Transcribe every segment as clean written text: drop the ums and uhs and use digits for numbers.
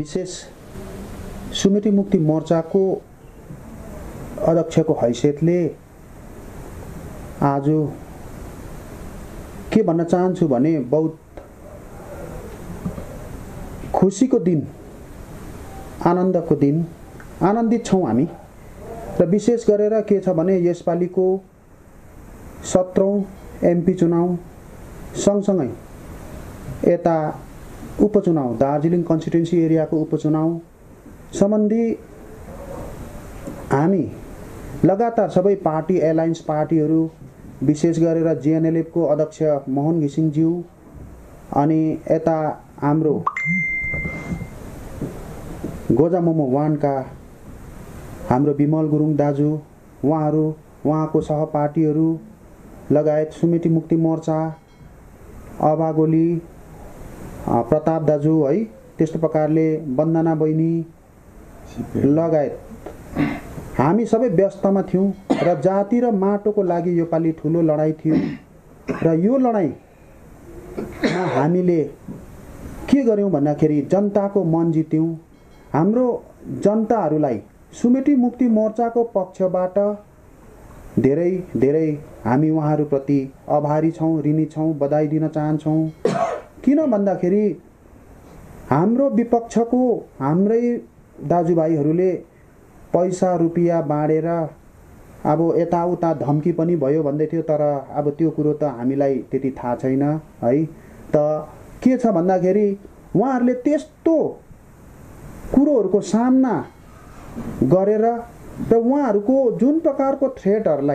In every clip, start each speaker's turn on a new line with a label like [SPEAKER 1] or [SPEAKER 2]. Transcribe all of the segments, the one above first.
[SPEAKER 1] विशेष सुमेटी मुक्ति मोर्चाको अध्यक्षको हैसियतले आज के भन्न चाहन्छु भने बहुत खुसीको दिन, आनन्दको दिन, आनन्दित छौं हामी। र विशेष गरेर के छ भने यसपालिको 17औं एमपी चुनाव सँगसँगै यता उपचुनाव दार्जिलिङ कन्स्टिट्युएन्सी एरियाको उपचुनाव सम्बन्धी हामी लगातार सबै पार्टी एलायन्स पार्टीहरू विशेष गरेर जीएनएलएफ को अध्यक्ष मोहन घिसिङज्यू अनि यता हाम्रो गोजा मोमो वानका हाम्रो विमल गुरुङ दाजु उहाँको सहपाठीहरू लगायत सुमेटी मुक्ति मोर्चा अभागोली प्रताप दाजु है, त्यस्तो प्रकारले वन्दना बहिनी लगायत हामी सबै व्यस्तमा थियौं र जाति र माटोको लागि यो पालि ठूलो लडाई थियो। र यो लडाईमा हामीले के गर्यौं भन्दाखेरि जनताको मन जित्यौं। हाम्रो जनताहरूलाई सुमेटी मुक्ति मोर्चाको पक्षबाट धेरै धेरै हामी उहाँहरूप्रति आभारी छौं, ऋणी छौं, बधाई दिन चाहन्छौं। किन भन्दाखेरि हाम्रो विपक्षको हाम्रै दाजुभाइहरूले पैसा रुपियाँ बाँडेर अब यताउता धम्की पनि भयो भन्दै थियो, तर अब त्यो कुरो त हामीलाई त्यति थाहा छैन है। त के छ भन्दाखेरि उहाँहरूले त्यस्तो कुरोहरूको सामना गरेर र उहाँहरूको जुन प्रकारको थ्रेटहरूलाई,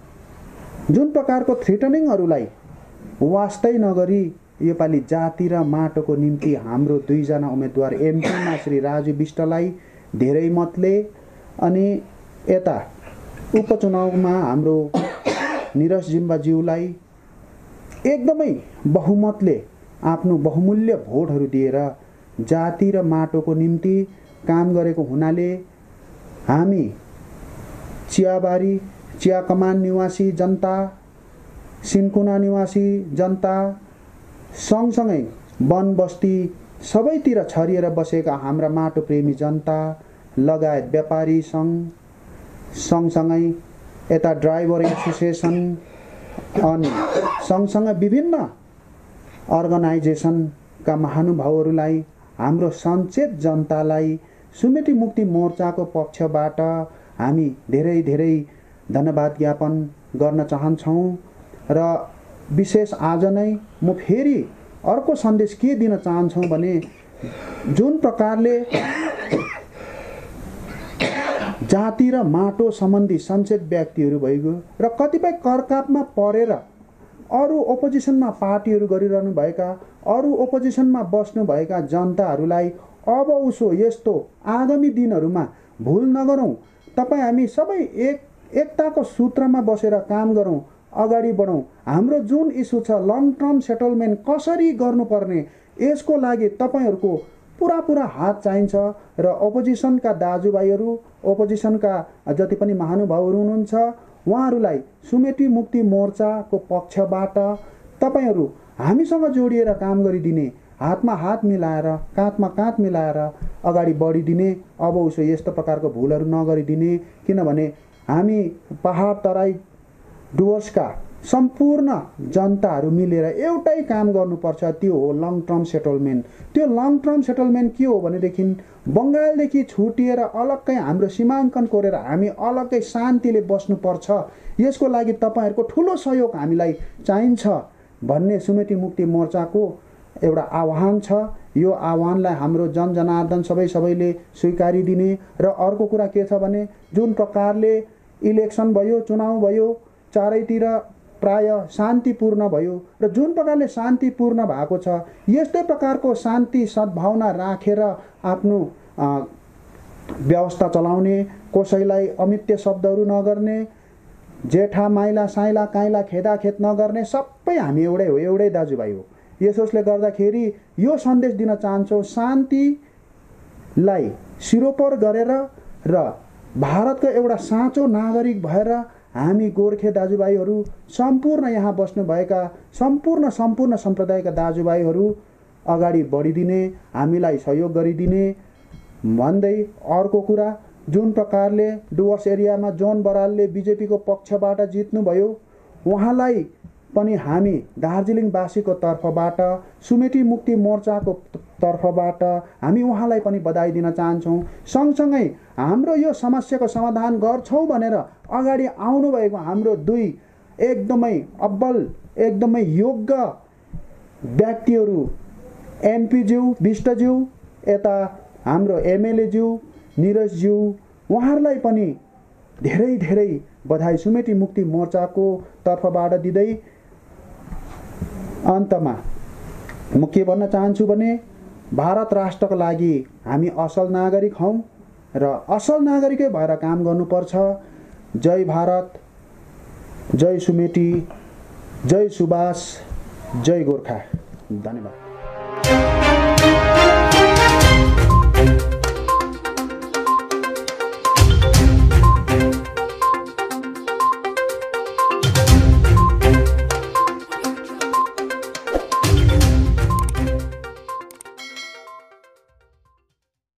[SPEAKER 1] जुन प्रकारको थ्रेटनिङहरूलाई वास्तै नगरी योपालि जाति र माटोको निम्ति हाम्रो दुईजना उम्मेदवार एमपीमा श्री राजु विष्टलाई धेरै मतले अनि यता उपचुनावमा हाम्रो निरज जिम्बाज्यूलाई एकदमै बहुमतले आफ्नो बहुमूल्य भोटहरू दिएर जाति र माटोको निम्ति काम गरेको हुनाले हामी चियाबारी, चिया कमान निवासी जनता, सिन्कुना निवासी जनता, सँगसँगै वन बस्ती सबैतिर छरिएर बसेका हाम्रा माटो प्रेमी जनता लगायत व्यापारी सङ्घ, सँगसँगै यता ड्राइभर एसोसिएसन अनि सँगसँगै विभिन्न अर्गनाइजेसनका महानुभावहरूलाई, हाम्रो सञ्चेत जनतालाई सुमेटी मुक्ति मोर्चाको पक्षबाट हामी धेरै धेरै धन्यवाद ज्ञापन गर्न चाहन्छौँ। र विशेष आज नै म फेरि अर्को सन्देश के दिन चाहन्छौँ भने जुन प्रकारले जाति र माटो सम्बन्धी सञ्चेत व्यक्तिहरू भइगयो र कतिपय करकापमा परेर अरू ओपोजिसनमा पार्टीहरू गरिरहनु भएका, अरू ओपोजिसनमा बस्नुभएका जनताहरूलाई अब उसो यस्तो आगामी दिनहरूमा भुल नगरौँ। तपाईँ हामी सबै एकताको सूत्रमा बसेर काम गरौँ, अगाडि बढौँ। हाम्रो जुन इस्यु छ लङ टर्म सेटलमेन्ट कसरी गर्नुपर्ने, यसको लागि तपाईँहरूको पुरा हात चाहिन्छ। र ओपोजिसनका दाजुभाइहरू, ओपोजिसनका जति पनि महानुभावहरू हुनुहुन्छ उहाँहरूलाई सुमेटी मुक्ति मोर्चाको पक्षबाट तपाईँहरू हामीसँग जोडिएर काम गरिदिने, हातमा हात मिलाएर, काँधमा काँध मिलाएर अगाडि बढिदिने। अब उसो यस्तो प्रकारको भुलहरू नगरिदिने, किनभने हामी पहाड तराई डुवर्सका सम्पूर्ण जनताहरू मिलेर एउटै काम गर्नुपर्छ, त्यो हो लङ टर्म सेटलमेन्ट। त्यो लङ टर्म सेटलमेन्ट के हो भनेदेखि बङ्गालदेखि छुटिएर अलग्गै हाम्रो सीमाङ्कन कोरेर हामी अलग्गै शान्तिले बस्नुपर्छ। यसको लागि तपाईँहरूको ठुलो सहयोग हामीलाई चाहिन्छ भन्ने सुमेटी मुक्ति मोर्चाको एउटा आह्वान छ। यो आह्वानलाई हाम्रो जनजनार्दन सबैले स्वीकारी दिने। र अर्को कुरा के छ भने जुन प्रकारले इलेक्सन भयो, चुनाव भयो, चारैतिर प्राय शान्तिपूर्ण भयो र जुन प्रकारले शान्तिपूर्ण भएको छ यस्तै प्रकारको शान्ति सद्भावना राखेर आफ्नो व्यवस्था चलाउने, कसैलाई अमित्य शब्दहरू नगर्ने, जेठा माइला साइला काइला खेदाखेत नगर्ने, सबै हामी एउटै हो, एउटै दाजुभाइ हो। यसोस्ले गर्दाखेरि यो सन्देश दिन चाहन्छौँ, शान्तिलाई सिरोपर गरेर र भारतको एउटा साँचो नागरिक भएर हामी गोर्खे दाजुभाइहरू, सम्पूर्ण यहाँ बस्नुभएका सम्पूर्ण सम्प्रदायका दाजुभाइहरू अगाडि बढिदिने, हामीलाई सहयोग गरिदिने भन्दै अर्को कुरा, जुन प्रकारले डुवर्स एरियामा जोन बरालले बिजेपीको पक्षबाट जित्नुभयो, उहाँलाई पनि हामी दार्जिलिङवासीको तर्फबाट, सुमेटी मुक्ति मोर्चाको तर्फबाट हामी उहाँलाई पनि बधाई दिन चाहन्छौँ। सँगसँगै हाम्रो यो समस्याको समाधान गर्छौँ भनेर अगाडि आउनुभएको हाम्रो दुई एकदमै अब्बल, एकदमै योग्य व्यक्तिहरू, एमपीज्यू विष्टज्यू, यता हाम्रो एमएलएज्यू निरजज्यू, उहाँहरूलाई पनि धेरै धेरै बधाई सुमेटी मुक्ति मोर्चाको तर्फबाट दिँदै अन्तमा म के भन्न चाहन्छु भने, भारत राष्ट्रको लागि हामी असल नागरिक हौँ र असल नागरिकै भएर काम गर्नुपर्छ। जय भारत, जय सुमेटी, जय सुभाष, जय गोर्खा। धन्यवाद।